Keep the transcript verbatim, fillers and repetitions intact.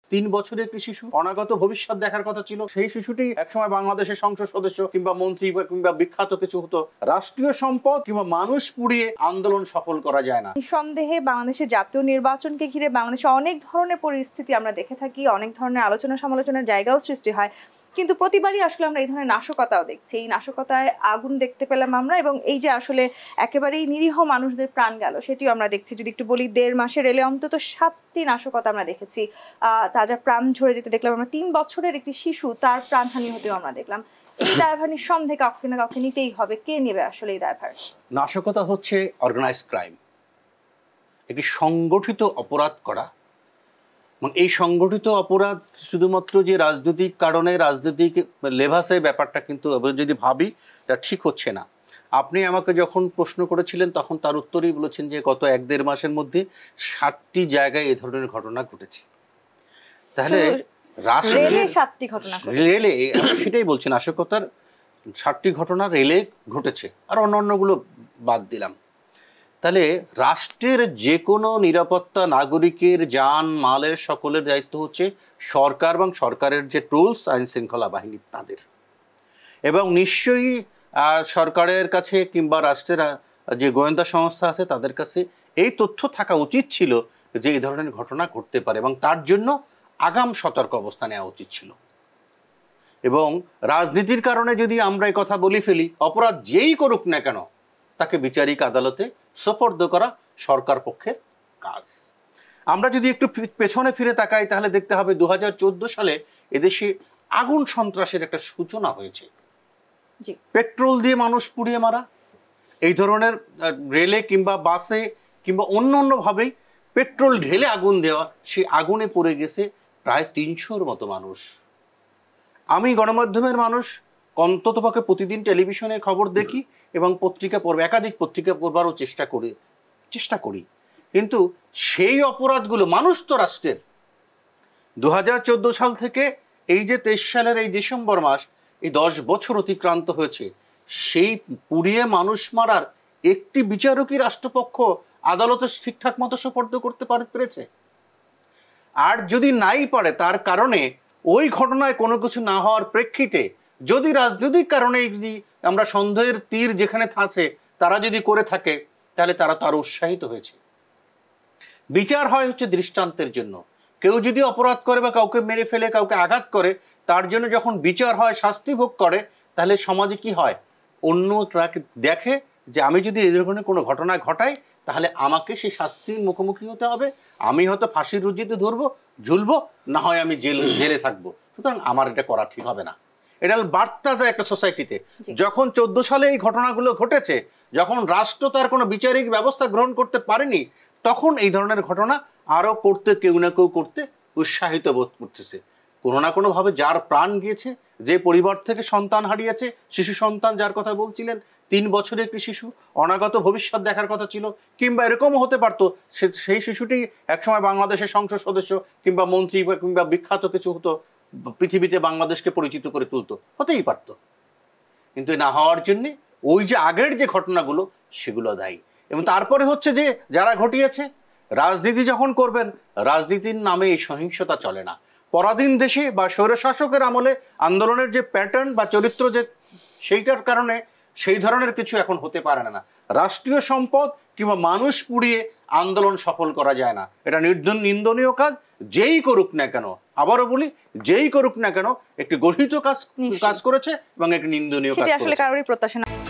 তিন বছরের একটি শিশু, অনাগত ভবিষ্যৎ দেখার কথা ছিল। সেই শিশুটি একসময় বাংলাদেশের সংসদ সদস্য কিংবা মন্ত্রী কিংবা বিখ্যাত কিছু হতো। রাষ্ট্রীয় সম্পদ কিংবা মানুষ পুড়িয়ে আন্দোলন সফল করা যায় না। নিঃসন্দেহে বাংলাদেশের জাতীয় নির্বাচনকে ঘিরে বাংলাদেশে অনেক ধরনের পরিস্থিতি আমরা দেখে থাকি, অনেক ধরনের আলোচনা সমালোচনার জায়গাও সৃষ্টি হয়, কিন্তু প্রতিবারই আসলে আমরা এই ধরনের নাশকতাও দেখছি। এই নাশকতায় আগুন দেখতে পেলাম আমরা, এবং এই যে আসলে একেবারেই নিরীহ মানুষদের প্রাণ গেল সেটিও আমরা দেখছি। যদি একটু বলি, দেড় মাসে রেলে অন্তত সাতটি নাশকতা আমরা দেখেছি। আহ তাজা প্রাণ ঝরে যেতে দেখলাম আমরা। তিন বছরের একটি শিশু, তার প্রাণহানি হতেও আমরা দেখলাম। এই দায়ভার নিঃসন্দেহে কাউকে না কাউকে নিতেই হবে। কে নেবে আসলে এই দায়ভার? নাশকতা হচ্ছে অর্গানাইজড ক্রাইম, একটি সংগঠিত অপরাধ করা। এই সংগঠিত অপরাধ শুধুমাত্র যে রাজনৈতিক কারণে, রাজনৈতিক লেভাসে ব্যাপারটা কিন্তু যদি ভাবি তা ঠিক হচ্ছে না। আপনি আমাকে যখন প্রশ্ন করেছিলেন তখন তার উত্তরেই বলেছেন যে গত এক দেড় মাসের মধ্যে ষাটটি জায়গায় এ ধরনের ঘটনা ঘটেছে। তাহলে রেলে, সেটাই বলছি, নাশকতার ষাটটি ঘটনা রেলে ঘটেছে, আর অন্য অন্যগুলো বাদ দিলাম। তাহলে রাষ্ট্রের যে কোনো নিরাপত্তা, নাগরিকের যান মালের সকলের দায়িত্ব হচ্ছে সরকার এবং সরকারের যে টুলস, আইন শৃঙ্খলা বাহিনী তাদের। এবং নিশ্চয়ই সরকারের কাছে কিংবা রাষ্ট্রের যে গোয়েন্দা সংস্থা আছে তাদের কাছে এই তথ্য থাকা উচিত ছিল যে এই ধরনের ঘটনা ঘটতে পারে, এবং তার জন্য আগাম সতর্ক অবস্থা নেওয়া উচিত ছিল। এবং রাজনীতির কারণে যদি আমরা এই কথা বলি ফেলি, অপরাধ যেই করুক না কেন তাকে বিচারিক আদালতে সোপর্দ করা সরকার পক্ষের কাজ। আমরা যদি একটু পেছনে ফিরে তাকাই তাহলে দেখতে হবে দু হাজার চোদ্দ সালে এদেশে আগুন সন্ত্রাসের একটা সূচনা হয়েছে। পেট্রোল দিয়ে মানুষ পুড়িয়ে মারা, এই ধরনের রেলে কিংবা বাসে কিংবা অন্য অন্যভাবেই পেট্রোল ঢেলে আগুন দেওয়া, সেই আগুনে পড়ে গেছে প্রায় তিনশোর মতো মানুষ। আমি গণমাধ্যমের মানুষ, অন্ততপক্ষে প্রতিদিন টেলিভিশনে খবর দেখি এবং পত্রিকা পড়ব, একাধিক পত্রিকা পড়বারও চেষ্টা করি চেষ্টা করি কিন্তু সেই অপরাধগুলো, মানুষ তো রাষ্ট্রের। দু হাজার চোদ্দ সাল থেকে এই যে তেইশ সালের এই ডিসেম্বর মাস, এই দশ বছর অতিক্রান্ত হয়েছে, সেই পুড়িয়ে মানুষ মারার একটি বিচারকই রাষ্ট্রপক্ষ আদালতে ঠিকঠাক মতো সোপর্দ করতে পেরেছে? আর যদি নাই পারে, তার কারণে ওই ঘটনায় কোনো কিছু না হওয়ার প্রেক্ষিতে যদি রাজনৈতিক কারণে যদি আমরা সন্দেহের তীর যেখানে থাকে তারা যদি করে থাকে, তাহলে তারা তো আরো উৎসাহিত হয়েছে। বিচার হয় হচ্ছে দৃষ্টান্তের জন্য। কেউ যদি অপরাধ করে বা কাউকে মেরে ফেলে, কাউকে আঘাত করে, তার জন্য যখন বিচার হয়, শাস্তি ভোগ করে, তাহলে সমাজে কি হয়? অন্য দেখে যে আমি যদি এই ধরনের কোনো ঘটনা ঘটাই তাহলে আমাকে সেই শাস্তির মুখোমুখি হতে হবে, আমি হয়তো ফাঁসির রুজিতে ধরবো, ঝুলবো, না হয় আমি জেল জেলে থাকবো, সুতরাং আমার এটা করা ঠিক হবে না। এটা বার্তা যায় একটা সোসাইটিতে। যখন চোদ্দ সালে এই ঘটনাগুলো ঘটেছে, যখন রাষ্ট্র তার কোনো বিচারিক ব্যবস্থা গ্রহণ করতে পারেনি, তখন এই ধরনের ঘটনা আরো করতে কেউ না কেউ করতে উৎসাহিত বোধ করতেছে। কোনো না কোনোভাবে যার প্রাণ গিয়েছে, যে পরিবার থেকে সন্তান হারিয়েছে, শিশু সন্তান যার কথা বলছিলেন, তিন বছরের একটি শিশু, অনাগত ভবিষ্যৎ দেখার কথা ছিল, কিংবা এরকমও হতে পারতো সেই শিশুটি একসময় বাংলাদেশের সংসদ সদস্য কিংবা মন্ত্রী কিংবা বিখ্যাত কিছু হতো, পৃথিবীতে বাংলাদেশকে পরিচিত করে তুলতো, হতেই পারতো। কিন্তু না হওয়ার জন্যে ওই যে আগের যে ঘটনাগুলো সেগুলো দায়ী। এবং তারপরে হচ্ছে যে যারা ঘটিয়েছে, রাজনীতি যখন করবেন, রাজনীতির নামে এই সহিংসতা চলে না। পরাধীন দেশে বা স্বৈরশাসকের আমলে আন্দোলনের যে প্যাটার্ন বা চরিত্র, যে সেইটার কারণে সেই ধরনের কিছু এখন হতে পারে না। রাষ্ট্রীয় সম্পদ কিংবা মানুষ পুড়িয়ে আন্দোলন সফল করা যায় না, এটা নিন্দনীয় কাজ। যেই করুক না কেন, আবারও বলি, যেই করুক না কেন একটি গঠিত কাজ কাজ করেছে এবং একটি নিন্দনীয় কাজ করেছে। আসলে কারোরই প্রত্যাশা না।